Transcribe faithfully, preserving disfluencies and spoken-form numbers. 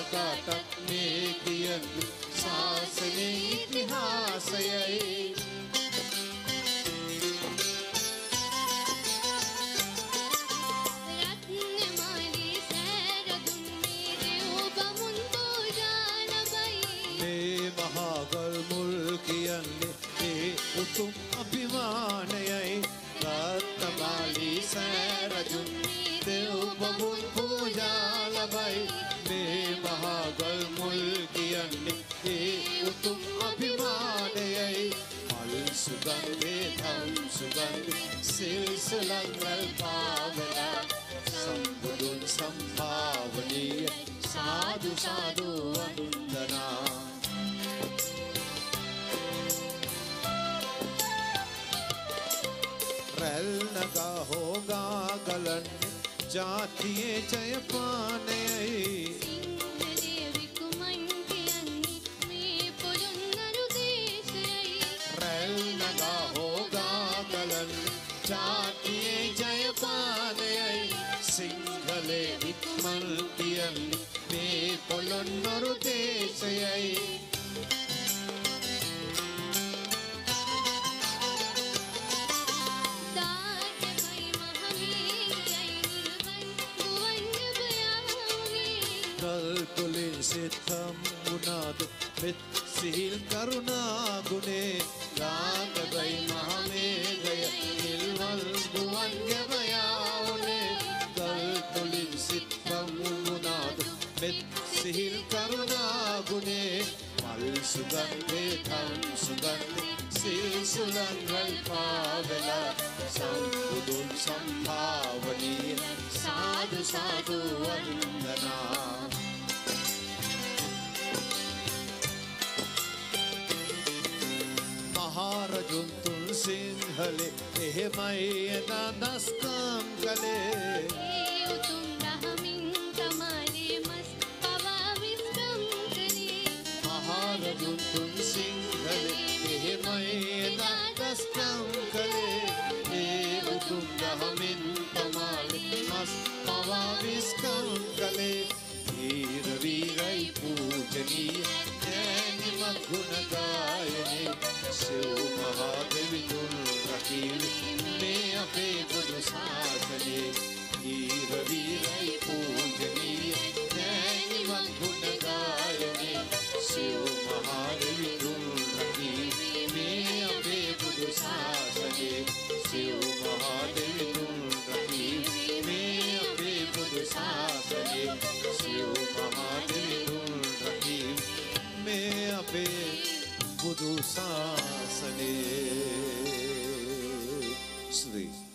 කාටත් මේ කියන්නේ ශාසනයේ ඉතිහාසයයි. මහාගල් මුල් කියන්නේ ඒ උතුම් අභිමානයයි. රත්නමාලි සෑරජුන් දෙව් බමුණු පූජා ලබයි. මේ මහාගල් මුල් කියන්නේ ඒ උතුම් අභිමානයයි. මල් සුගන්ධේ ධම් සුගන්ධේ සිල්සලන් වල පාවලා සම්බුදුන් සම්භාවනීය සාදු සාදු වන්දනා. රැල් නගා හෝගා ගලන්නේ ජාතියේ ජයපානයයි. සිංහලේ විකුමන් කියන්නේ මේ පොළොන්නරු දේශයයි. රැල් නගා හෝගා ගලන්නේ ජාතියේ ජයපානයයි. සිංහලේ විකුමන් කියන්නේ මේ පොළොන්නරු දේශයයි. තුලින් සිතම් වුණාද මෙත් සිහිල් කරුණා ගුණේ. ලාංගබයි මහමේඝය නිල්වල් ගුවන් ගැබයාවුනේ. ගල් තුලින් සිතම් වුණාද මෙත් සිහිල් කරුණා ගුණේ. මල් සුගන්ධේ ධම් සුගන්ධේ සිල් සුලන් වල් පාවෙලා සම්බුදුන් සම්භාවනීය සාදු සාදු වන්දනා. මහරජුන් තුන් සිංහලේ එහෙමයි එදා දස්කම් කළේ. ඒ උතුම් දහමින් තමයි මස් පවා විස්කම් කළේ. මහරජුන් තුන් සිංහලේ එහෙමයි එදා දස්කම් කළේ. ඒ උතුම් දහමින් තමයි මස් පවා විස්කම් කළේ. වීර වීරයි පූජනීය ඥානිමත් ගුණ ගායනේ. සිව් මහා දෙවිඳුන් රකිවි මේ අපේ බුදු ශාසනේ. වීර වීරයි පූජනීය ඥානිමත් ගුණ ගායනේ. සිව් මහා දෙවිඳුන් රකිවි මේ අපේ බුදු ශාසනේ. සිව් මහා දෙවිඳුන් රකිවි මේ අපේ බුදු ශාසනේ. සිව් මහා දෙවිඳුන් රකිවි මේ අපේ බුදු ශාසනේ. श्री